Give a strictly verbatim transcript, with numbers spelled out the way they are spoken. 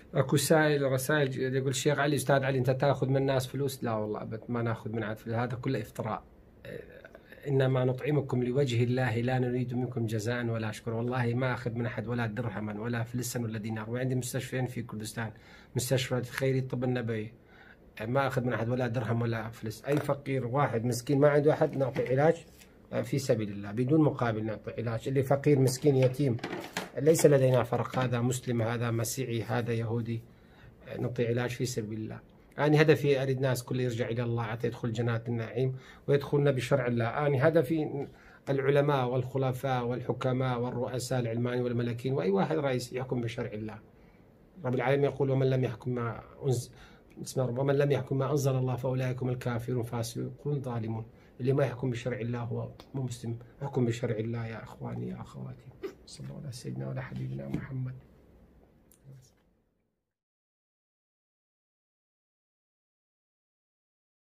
اكو سائل رسائل يقول الشيخ علي، استاذ علي انت تاخذ من الناس فلوس؟ لا والله ابد ما ناخذ من عاد فلوس، هذا كله افتراء. انما نطعمكم لوجه الله لا نريد منكم جزاء ولا شكر. والله ما اخذ من احد ولا درهما ولا فلسا ولا دينار، وعندي مستشفيين في كردستان، مستشفى خيري الطب النبوي، ما اخذ من احد ولا درهم ولا فلس. اي فقير واحد مسكين ما عنده احد نعطي علاج في سبيل الله بدون مقابل، نعطي علاج. اللي فقير مسكين يتيم ليس لدينا فرق، هذا مسلم هذا مسيحي هذا يهودي، نعطي علاج في سبيل الله. أنا هدفي أريد الناس كل يرجع إلى الله حتى يدخل جنات النعيم ويدخلنا بشرع الله. أنا هدفي العلماء والخلفاء والحكماء والرؤساء العلمانيين والملاكين وأي واحد رئيس يحكم بشرع الله. رب العالمين يقول ومن لم يحكم ما أنزل اسمه ومن لم يحكم ما أنزل الله فأولئك هم الكافرون فاسقون ظالمون. اللي ما يحكم بشرع الله هو مو مسلم. حكم بشرع الله يا إخواني يا أخواتي. صلى الله على سيدنا وعلى حبيبنا محمد.